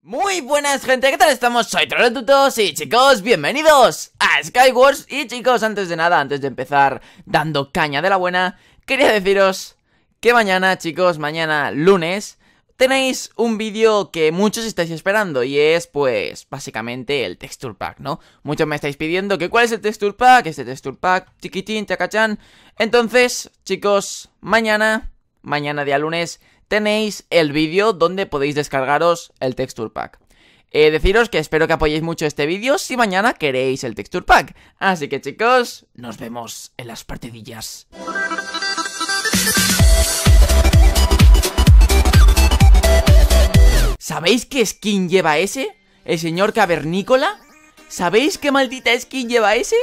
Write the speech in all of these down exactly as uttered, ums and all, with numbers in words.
Muy buenas gente, ¿qué tal estamos? Soy Troletutos y chicos, bienvenidos a Skywars. Y chicos, antes de nada, antes de empezar dando caña de la buena, quería deciros que mañana, chicos, mañana lunes, tenéis un vídeo que muchos estáis esperando y es, pues, básicamente el Texture Pack, ¿no? Muchos me estáis pidiendo que cuál es el Texture Pack, este Texture Pack, chiquitín, chacachán. Entonces, chicos, mañana, mañana día lunes, tenéis el vídeo donde podéis descargaros el Texture Pack. Eh, deciros que espero que apoyéis mucho este vídeo si mañana queréis el Texture Pack. Así que chicos, nos vemos en las partidillas. ¿Sabéis qué skin lleva ese? ¿El señor cavernícola? ¿Sabéis qué maldita skin lleva ese?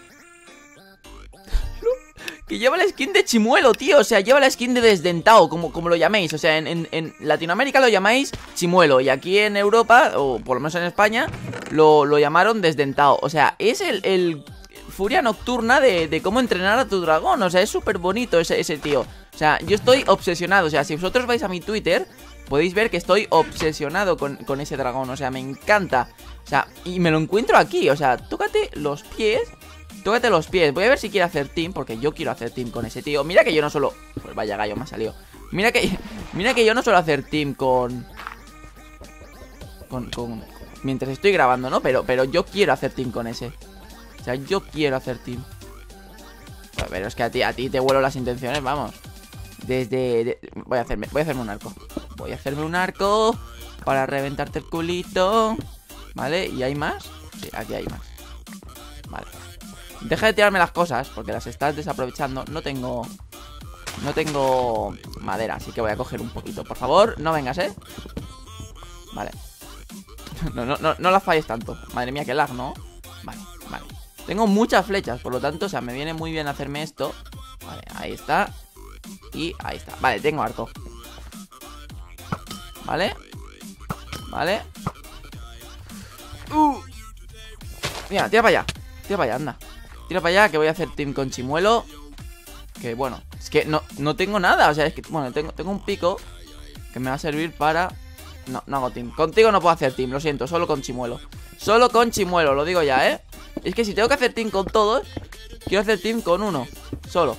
Que lleva la skin de chimuelo, tío. O sea, lleva la skin de desdentado, como, como lo llaméis. O sea, en, en, en Latinoamérica lo llamáis chimuelo. Y aquí en Europa, o por lo menos en España, Lo, lo llamaron desdentado. O sea, es el, el furia nocturna de, de cómo entrenar a tu dragón. O sea, es súper bonito ese, ese tío. O sea, yo estoy obsesionado. O sea, si vosotros vais a mi Twitter, podéis ver que estoy obsesionado con, con ese dragón. O sea, me encanta. O sea, y me lo encuentro aquí. O sea, tócate los pies. Tócate los pies, voy a ver si quiere hacer team, porque yo quiero hacer team con ese tío. Mira que yo no suelo... Pues vaya gallo me ha salido. Mira que, mira que yo no suelo hacer team con... Con... con... Mientras estoy grabando, ¿no? Pero, pero yo quiero hacer team con ese. O sea, yo quiero hacer team. Pero es que a ti, a ti te vuelo las intenciones, vamos. Desde... De... Voy a hacerme... Voy a hacerme un arco. Voy a hacerme un arco para reventarte el culito. ¿Vale? ¿Y hay más? Sí, aquí hay más. Vale. Deja de tirarme las cosas, porque las estás desaprovechando. No tengo... No tengo madera, así que voy a coger un poquito. Por favor, no vengas, ¿eh? Vale. No, no, no, no las falles tanto. Madre mía, qué lag, ¿no? Vale, vale. Tengo muchas flechas, por lo tanto, o sea, me viene muy bien hacerme esto. Vale, ahí está. Y ahí está. Vale, tengo arco. Vale. Vale. Uh. Mira, tira para allá. Tira para allá, anda. Tira para allá que voy a hacer team con chimuelo. Que bueno, es que no, no tengo nada. O sea, es que, bueno, tengo, tengo un pico que me va a servir para... No, no hago team. Contigo no puedo hacer team, lo siento, solo con chimuelo. Solo con chimuelo, lo digo ya, ¿eh? Es que si tengo que hacer team con todos, quiero hacer team con uno, solo.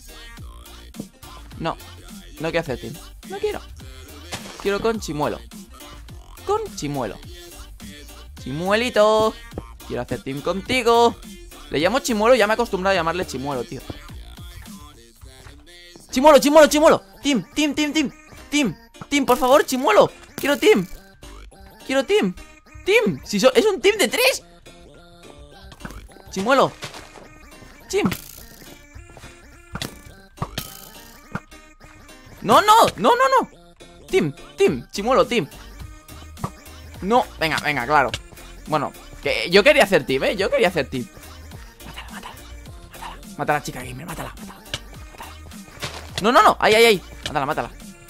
No, no quiero hacer team. No quiero. Quiero con chimuelo. Con chimuelo. Chimuelito. Quiero hacer team contigo. Le llamo chimuelo, ya me he acostumbrado a llamarle chimuelo, tío. Chimuelo, chimuelo, chimuelo. Team, team, team, team. Team, team, por favor, chimuelo. Quiero team. Quiero team. Team, si so es un team de tres. Chimuelo. Team. No, no, no, no, no. Team, team, chimuelo, team. No, venga, venga, claro. Bueno, que yo quería hacer team, ¿eh? Yo quería hacer team. Mátala, chica gamer, mátala, mátala, mátala. No, no, no, ahí, ahí, ahí. Mátala, mátala.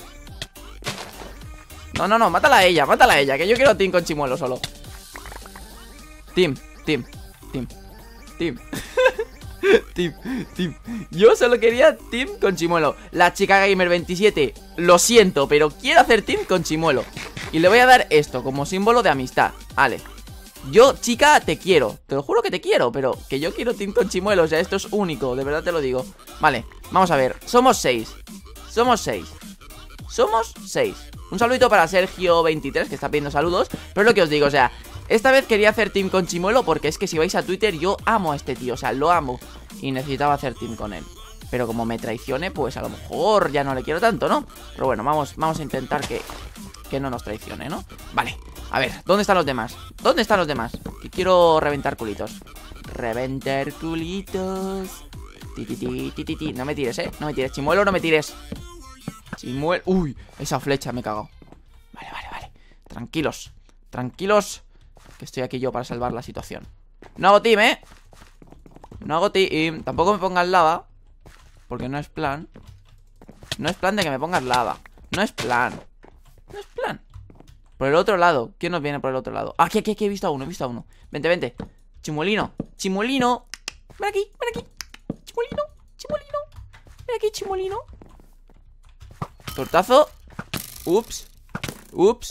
No, no, no, mátala a ella, mátala a ella. Que yo quiero team con chimuelo solo. Team, team, team, team. Team, team. Yo solo quería team con chimuelo. La chica gamer veintisiete, lo siento, pero quiero hacer team con chimuelo. Y le voy a dar esto como símbolo de amistad. Vale. Yo, chica, te quiero. Te lo juro que te quiero, pero que yo quiero team con chimuelo. O sea, esto es único, de verdad te lo digo. Vale, vamos a ver, somos seis. Somos seis. Somos seis. Un saludito para Sergio veintitrés, que está pidiendo saludos. Pero es lo que os digo, o sea, esta vez quería hacer team con chimuelo, porque es que si vais a Twitter, yo amo a este tío, o sea, lo amo. Y necesitaba hacer team con él. Pero como me traicione, pues a lo mejor ya no le quiero tanto, ¿no? Pero bueno, vamos, vamos a intentar que, que no nos traicione, ¿no? Vale. A ver, ¿dónde están los demás? ¿Dónde están los demás? Que quiero reventar culitos. Reventar culitos. Ti, ti, ti, ti, ti, ti. No me tires, ¿eh? No me tires. Chimuelo, no me tires. Chimuelo. Uy, esa flecha me he cagado. Vale, vale, vale. Tranquilos. Tranquilos. Que estoy aquí yo para salvar la situación. No hago team, ¿eh? No hago team. Tampoco me pongas lava. Porque no es plan. No es plan de que me pongas lava. No es plan. No es plan. Por el otro lado, ¿quién nos viene por el otro lado? Aquí, aquí, aquí, he visto a uno, he visto a uno. Vente, vente, Chimuelino, Chimuelino. Ven aquí, ven aquí. Chimuelino, Chimuelino. Ven aquí, Chimuelino. Tortazo. Ups, ups,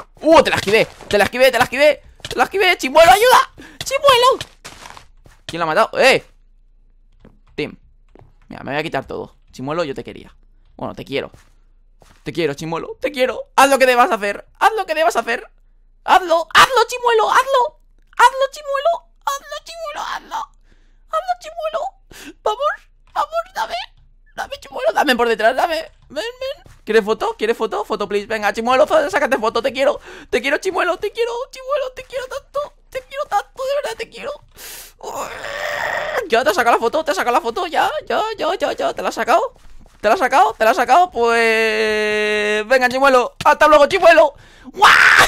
¡Uh! Te la esquivé, te la esquivé, te la esquivé. Te la esquivé, Chimuelo, ayuda. Chimuelo. ¿Quién lo ha matado? ¡Eh! Tim. Mira, me voy a quitar todo. Chimuelo, yo te quería. Bueno, te quiero. Te quiero, Chimuelo, te quiero. Haz lo que debas hacer. Haz lo que debas hacer. Hazlo, hazlo, Chimuelo, hazlo. Hazlo, Chimuelo. Hazlo, Chimuelo, hazlo. Hazlo, Chimuelo. Vamos, vamos, dame. Dame, Chimuelo, dame por detrás, dame. Ven, ven. ¿Quieres foto? ¿Quieres foto? Foto, please. Venga, Chimuelo, sácate foto, te quiero. Te quiero, Chimuelo, te quiero, Chimuelo, te quiero tanto. Te quiero tanto, de verdad te quiero. Ya te has sacado la foto, te has sacado la foto, ya, ya, ya, ya, ya. ¿Te la has sacado? ¿Te la has sacado? ¿Te la has sacado? Pues... venga, Chimuelo. Hasta luego, Chimuelo. ¡Guau!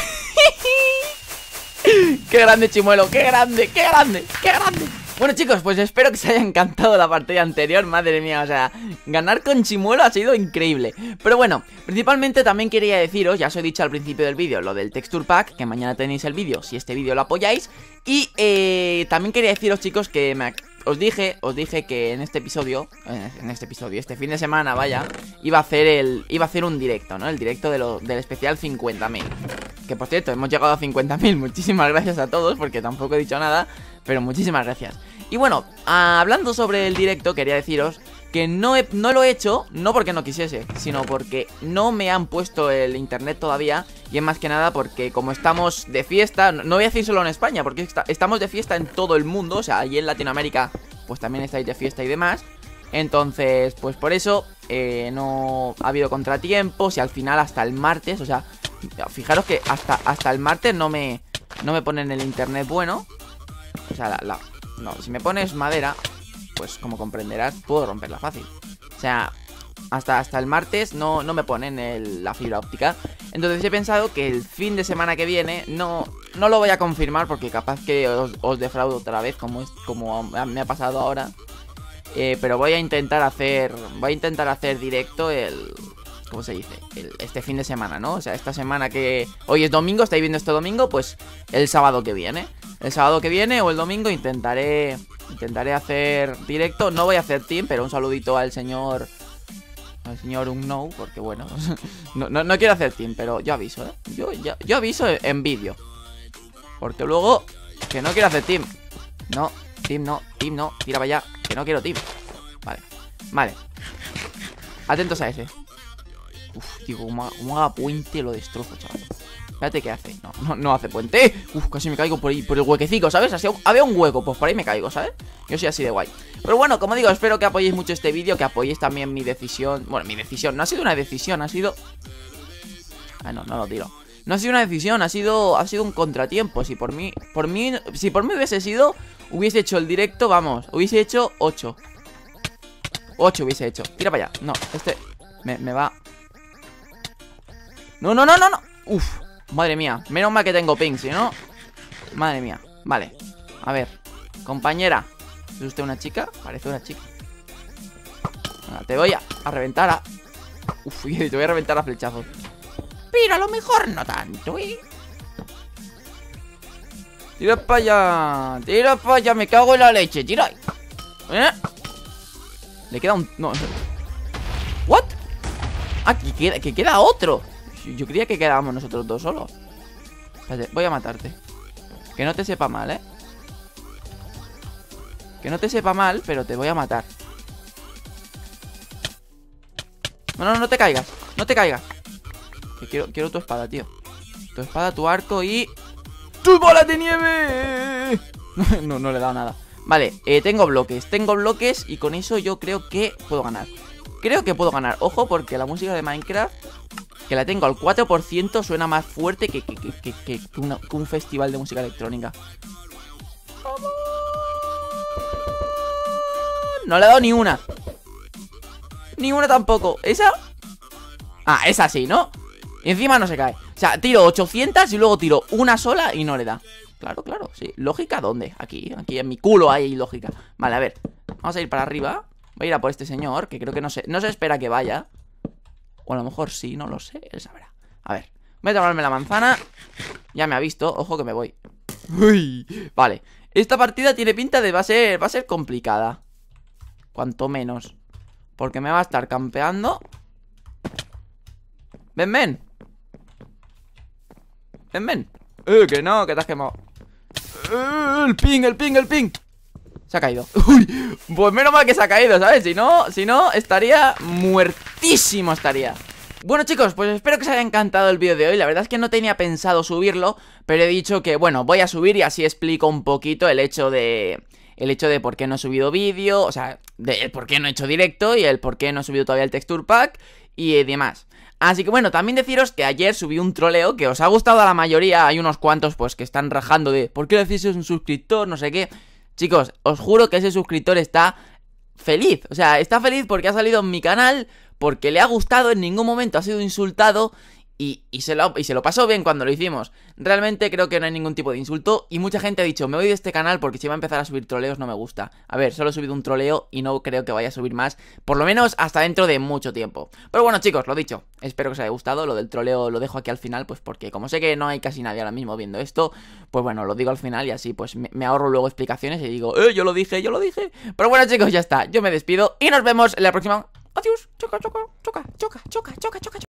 ¡Qué grande, Chimuelo! ¡Qué grande! ¡Qué grande! ¡Qué grande! Bueno, chicos, pues espero que os haya encantado la partida anterior. Madre mía, o sea, ganar con Chimuelo ha sido increíble. Pero bueno, principalmente también quería deciros, ya os he dicho al principio del vídeo, lo del Texture Pack, que mañana tenéis el vídeo si este vídeo lo apoyáis. Y eh, también quería deciros, chicos, que me... Os dije, os dije que en este episodio, en este episodio, este fin de semana, vaya, iba a hacer el, iba a hacer un directo, ¿no? El directo de lo, del especial cincuenta mil. Que por cierto, hemos llegado a cincuenta mil. Muchísimas gracias a todos, porque tampoco he dicho nada, pero muchísimas gracias. Y bueno, hablando sobre el directo, quería deciros que no, he, no lo he hecho, no porque no quisiese, sino porque no me han puesto el internet todavía. Y es más que nada porque como estamos de fiesta, no voy a decir solo en España, porque está, estamos de fiesta en todo el mundo. O sea, allí en Latinoamérica pues también estáis de fiesta y demás. Entonces, pues por eso eh, no ha habido contratiempos. Y al final hasta el martes, o sea, fijaros que hasta, hasta el martes no me, no me ponen el internet bueno. O sea, la, la, no, si me pones madera, pues como comprenderás, puedo romperla fácil. O sea, hasta, hasta el martes no, no me ponen el, la fibra óptica. Entonces he pensado que el fin de semana que viene no, no lo voy a confirmar, porque capaz que os, os defraudo otra vez, como, es, como me ha pasado ahora. eh, Pero voy a intentar hacer Voy a intentar hacer directo el... ¿Cómo se dice? El, este fin de semana, ¿no? O sea, esta semana que... Hoy es domingo, estáis viendo este domingo, pues el sábado que viene. El sábado que viene o el domingo intentaré... Intentaré hacer directo. No voy a hacer team, pero un saludito al señor... Al señor Unknown, porque bueno... no, no, no quiero hacer team, pero yo aviso, ¿eh? Yo, yo, yo aviso en vídeo. Porque luego... Que no quiero hacer team. No, team no, team no. Tira para allá, que no quiero team. Vale, vale. Atentos a ese. Uf, tío, como, como haga puente lo destrozo, chaval. Espérate, ¿qué hace? No, no, no hace puente. Uf, casi me caigo por ahí, por el huequecico, ¿sabes? Así, había un hueco, pues por ahí me caigo, ¿sabes? Yo soy así de guay. Pero bueno, como digo, espero que apoyéis mucho este vídeo, que apoyéis también mi decisión. Bueno, mi decisión, no ha sido una decisión, ha sido... Ah, no, no lo tiro. No ha sido una decisión, ha sido, ha sido un contratiempo. Si por mí, por mí, si por mí hubiese sido, hubiese hecho el directo, vamos, hubiese hecho ocho. ocho hubiese hecho. Tira para allá. No, este me, me va... No, no, no, no, no. Uf, madre mía. Menos mal que tengo ping, si no... Madre mía. Vale. A ver. Compañera. ¿Es usted una chica? Parece una chica. Venga, te voy a, a reventar a... Uf, te voy a reventar a flechazos. Pero a lo mejor no tanto, ¿eh? Tira para allá. Tira para allá. Me cago en la leche. Tira. ¿Eh? Le queda un... No. ¿What? Ah, que queda, que queda otro. Yo creía que quedábamos nosotros dos solos. Espérate, voy a matarte. Que no te sepa mal, ¿eh? Que no te sepa mal, pero te voy a matar. No, no, no te caigas. No te caigas. Que quiero, quiero tu espada, tío. Tu espada, tu arco y... ¡tus bolas de nieve! No, no le he dado nada. Vale, eh, tengo bloques. Tengo bloques y con eso yo creo que puedo ganar. Creo que puedo ganar. Ojo, porque la música de Minecraft, que la tengo al cuatro por ciento, suena más fuerte que, que, que, que, que, una, que un festival de música electrónica. No le he dado ni una. Ni una tampoco. ¿Esa? Ah, esa sí, ¿no? Y encima no se cae. O sea, tiro ochocientas y luego tiro una sola y no le da. Claro, claro, sí. ¿Lógica dónde? Aquí, aquí en mi culo hay lógica. Vale, a ver. Vamos a ir para arriba. Voy a ir a por este señor, que creo que no se, no se espera que vaya. O a lo mejor sí, no lo sé, él sabrá. A ver, voy a tomarme la manzana. Ya me ha visto, ojo que me voy. Uy, vale, esta partida tiene pinta de va a ser, va a ser complicada. Cuanto menos. Porque me va a estar campeando. Ven, ven. ven, ven. Eh, que no, que te has quemado. Eh, el ping, el ping, el ping. Se ha caído. Uy, pues menos mal que se ha caído, ¿sabes? Si no, si no, estaría muertísimo, estaría. Bueno, chicos, pues espero que os haya encantado el vídeo de hoy. La verdad es que no tenía pensado subirlo, pero he dicho que, bueno, voy a subir y así explico un poquito el hecho de... El hecho de por qué no he subido vídeo, o sea, de el por qué no he hecho directo y el por qué no he subido todavía el texture pack y demás. Así que bueno, también deciros que ayer subí un troleo que os ha gustado a la mayoría. Hay unos cuantos pues que están rajando de ¿por qué le decís un suscriptor? No sé qué. Chicos, os juro que ese suscriptor está feliz. O sea, está feliz porque ha salido en mi canal, porque le ha gustado, en ningún momento ha sido insultado. Y, y, se lo, y se lo pasó bien cuando lo hicimos. Realmente creo que no hay ningún tipo de insulto. Y mucha gente ha dicho, me voy de este canal porque si va a empezar a subir troleos no me gusta. A ver, solo he subido un troleo y no creo que vaya a subir más, por lo menos hasta dentro de mucho tiempo. Pero bueno, chicos, lo dicho, espero que os haya gustado. Lo del troleo lo dejo aquí al final, pues porque como sé que no hay casi nadie ahora mismo viendo esto, pues bueno, lo digo al final y así pues me, me ahorro luego explicaciones y digo, eh, yo lo dije, yo lo dije. Pero bueno, chicos, ya está, yo me despido y nos vemos en la próxima. Adiós, choca, choca, choca, choca, choca, choca, choca.